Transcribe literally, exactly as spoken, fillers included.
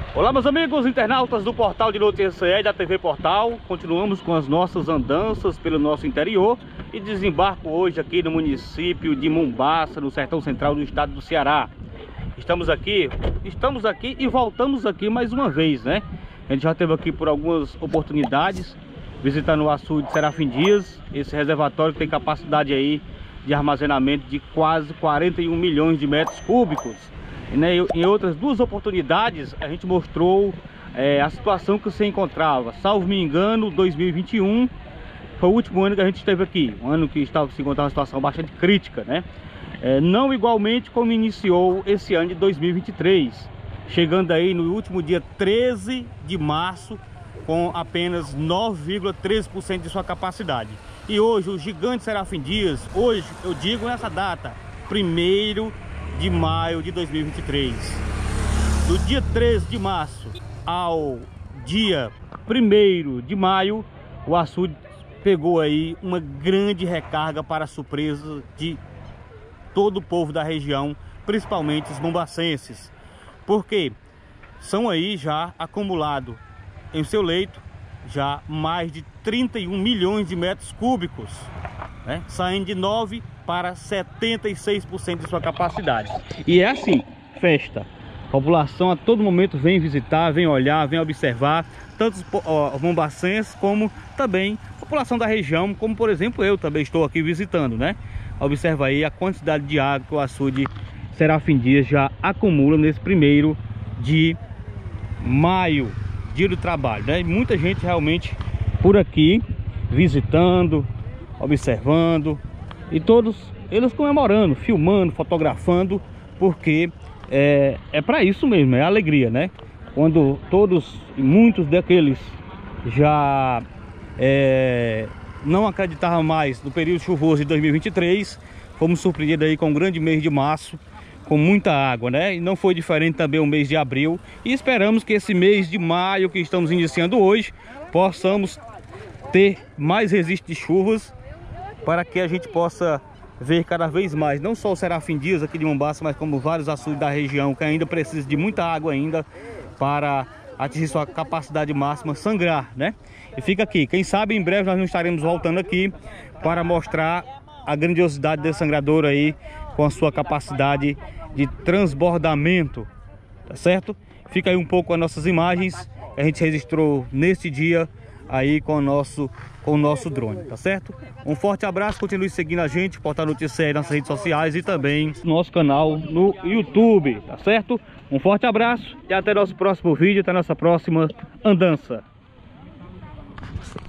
Olá, meus amigos internautas do portal de notícias C E da T V Portal. Continuamos com as nossas andanças pelo nosso interior e desembarco hoje aqui no município de Mombaça, no sertão central do estado do Ceará. Estamos aqui, estamos aqui e voltamos aqui mais uma vez, né? A gente já esteve aqui por algumas oportunidades, visitando o açude Serafim Dias, esse reservatório que tem capacidade aí de armazenamento de quase quarenta e um milhões de metros cúbicos. E, né, em outras duas oportunidades a gente mostrou é, a situação que você encontrava. Salvo me engano, dois mil e vinte e um foi o último ano que a gente esteve aqui, um ano que estava se encontrando uma situação bastante crítica, né? É, não igualmente como iniciou esse ano de dois mil e vinte e três, chegando aí no último dia treze de março com apenas nove vírgula treze por cento de sua capacidade. E hoje o gigante Serafim Dias, hoje eu digo nessa data, primeiro de maio de dois mil e vinte e três, do dia treze de março ao dia primeiro de maio, o açude pegou aí uma grande recarga para surpresa de todo o povo da região, principalmente os mombacenses, porque são aí já acumulado em seu leito já mais de trinta e um milhões de metros cúbicos, né? Saindo de nove para setenta e seis por cento de sua capacidade. E é assim, festa. A população a todo momento vem visitar, vem olhar, vem observar, tanto os mombacenses como também a população da região, como por exemplo eu também estou aqui visitando, né? Observa aí a quantidade de água que o açude Serafim Dias já acumula nesse primeiro de maio, dia do trabalho, né? E muita gente realmente por aqui visitando, observando, e todos eles comemorando, filmando, fotografando, porque é, é para isso mesmo, é alegria, né? Quando todos e muitos daqueles já é, não acreditavam mais no período chuvoso de dois mil e vinte e três, fomos surpreendidos aí com um grande mês de março, com muita água, né? E não foi diferente também o mês de abril, e esperamos que esse mês de maio que estamos iniciando hoje, possamos ter mais resíduos de chuvas, para que a gente possa ver cada vez mais, não só o Serafim Dias aqui de Mombaça, mas como vários açudes da região que ainda precisam de muita água ainda para atingir sua capacidade máxima, sangrar, né? E fica aqui, quem sabe em breve nós não estaremos voltando aqui para mostrar a grandiosidade desse sangrador aí, com a sua capacidade de transbordamento, tá certo? Fica aí um pouco as nossas imagens que a gente registrou neste dia aí com o nosso com o nosso drone, tá certo? Um forte abraço, continue seguindo a gente, Portal Notícias aí nas redes sociais e também no nosso canal no YouTube, tá certo? Um forte abraço e até nosso próximo vídeo, até nossa próxima andança.